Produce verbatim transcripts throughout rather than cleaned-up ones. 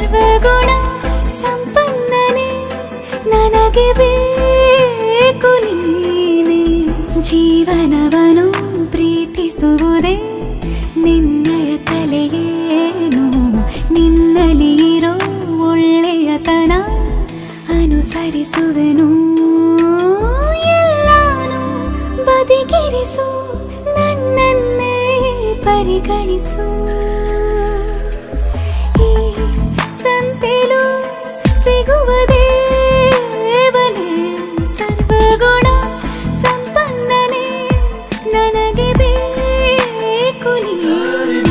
ಸರ್ವಗುಣ ಸಂಪನ್ನನೆ ನನಗೆ ಬೇಕು ನೀನೆ ಜೀವನವನು ಪ್ರೀತಿಸುವುದೇ ನಿನ್ನಯ ಕಲೆಯೇನು ನಿನ್ನಲ್ಲಿರೋ ಒಳ್ಳೆಯತನ ಅನುಸರಿಸುವೆನು ಎಲ್ಲಾನು ಬದಿಗಿರಿಸು ನನ್ನನ್ನೇ ಪರಿಗಣಿಸು ಈ ಸಂತೆಲು ಸಿಗುವುದೇ ದೇವನೇ ಸರ್ವಗುಣ ಸಂಪನ್ನನೇ ನನಗೆ ಬೇಕು ನೀನೆ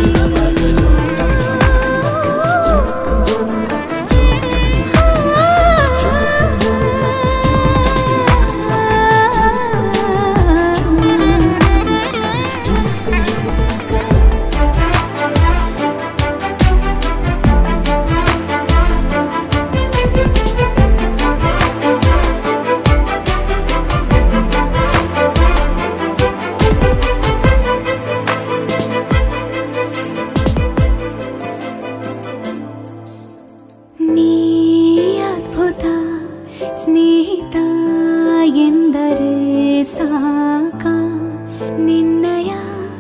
ನೀ ಅದ್ಭುತ ಸ್ನೇಹಿತ ಎಂದರೆ ಸಾಕ ನಿನ್ನಯ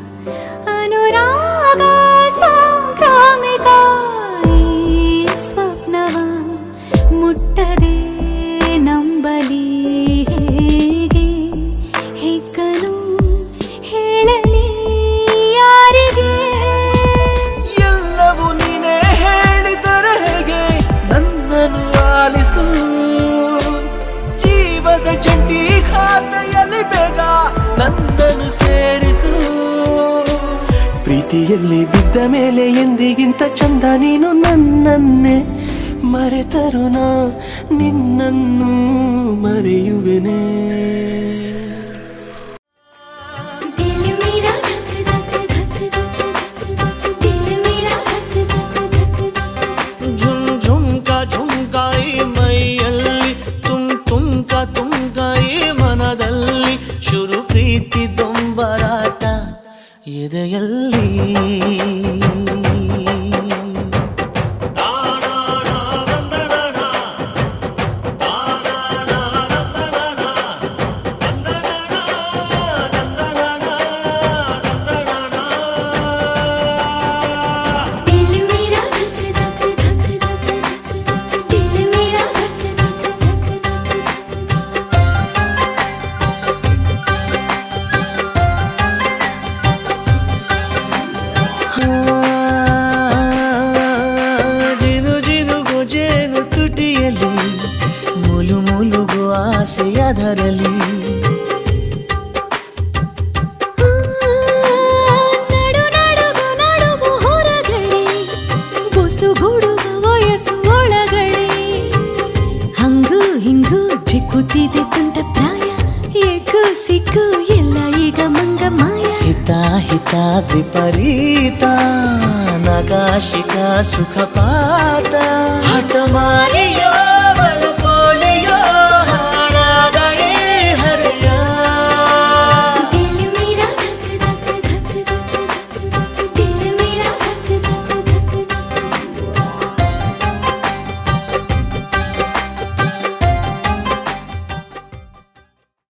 ಅನುರಾಗ ಸಾಂಕ್ರಾಮಿಕ ಈ ಸ್ವಪ್ನವ ಮುಟ್ಟದೆ ನಂಬಲಿ ಹೇಗೆ ಹೆಕ್ಕನು ಹೇಳಲಿ ಯಾರಿಗೆ ಎಲ್ಲವೂ ನೀನೇ ಹೇಳಿದರೆ ಹೇಗೆ ನನ್ನನ್ನು ಆಲಿಸು ಜೀವದ ಜಂಟಿ ಖಾತೆಯಲ್ಲಿ ಬೇಗ ನನ್ನನ್ನು ಸೇರಿಸು ಪ್ರೀತಿಯಲ್ಲಿ ಬಿದ್ದ ಮೇಲೆ ಎಂದಿಗಿಂತ ಚಂದ ನೀನು ನನ್ನನ್ನೇ ಮರೆತರು ನಾ ನಿನ್ನನ್ನು ಮರೆಯುವೆನೇ ಶುರು ಪ್ರೀತಿ ದೊಂಬರಾಟ ಎದೆಯಲ್ಲಿ ಮುಲು ಮುಲುಗು ಆಸೆಯದರಲಿ ನಡು ನಡುಗು ನಡುವು ಹೊರಗಡೆ ಬುಸುಗುಡುವ ವಯಸ್ಸು ಒಳಗಡೆ ಹಂಗು ಹಿಂಗು ಚಿಕ್ಕುತ್ತಿದೆ ತುಂಟ ಪ್ರಾಯ ಎಗ್ಗು ಸಿಕ್ಕು ಎಲ್ಲ ಈಗ ಮಂಗ ಮಾಯ ಹಿತ ಹಿತ ವಿಪರೀತ ನಗಾಶಿಕ ಸುಖಪಾತ ಹಠಮಾರಿ